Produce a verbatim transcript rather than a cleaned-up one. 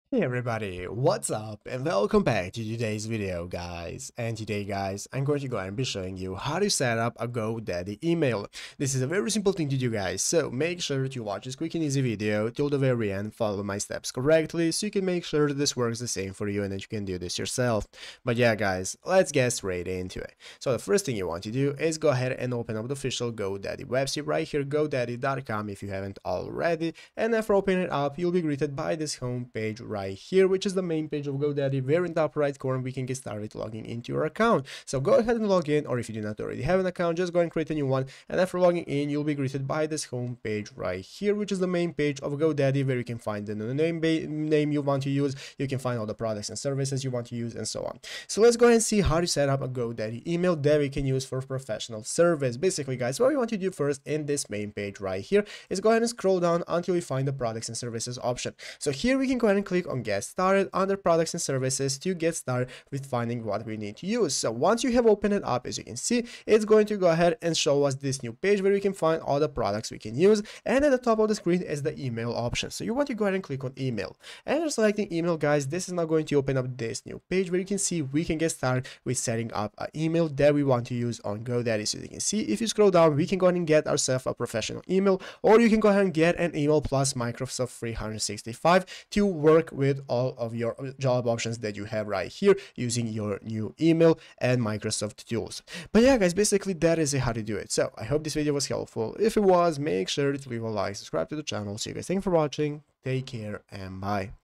Hey everybody, what's up and welcome back to today's video guys. And today guys, I'm going to go and be showing you how to set up a GoDaddy email. This is a very simple thing to do guys, so make sure to watch this quick and easy video till the very end, follow my steps correctly so you can make sure that this works the same for you and that you can do this yourself. But yeah guys, let's get straight into it. So the first thing you want to do is go ahead and open up the official GoDaddy website right here, godaddy dot com if you haven't already, and after opening it up, you'll be greeted by this home page right right here, which is the main page of GoDaddy. Where in the top right corner we can get started logging into your account. So go ahead and log in, or if you do not already have an account, just go and create a new one, and after logging in you'll be greeted by this home page right here, which is the main page of GoDaddy, where you can find the name name you want to use, you can find all the products and services you want to use, and so on. So let's go ahead and see how to set up a GoDaddy email that we can use for professional service. Basically guys, what we want to do first in this main page right here is go ahead and scroll down until we find the products and services option. So here we can go ahead and click on get started under products and services to get started with finding what we need to use. So once you have opened it up, as you can see, it's going to go ahead and show us this new page where we can find all the products we can use, and at the top of the screen is the email option. So you want to go ahead and click on email, and after selecting email guys, this is now going to open up this new page where you can see we can get started with setting up an email that we want to use on GoDaddy. So you can see if you scroll down, we can go ahead and get ourselves a professional email, or you can go ahead and get an email plus Microsoft three sixty-five to work with all of your job options that you have right here using your new email and Microsoft tools. But yeah guys, basically that is how to do it. So I hope this video was helpful. If it was, make sure to leave a like, subscribe to the channel. See you guys, thank you for watching, take care, and bye.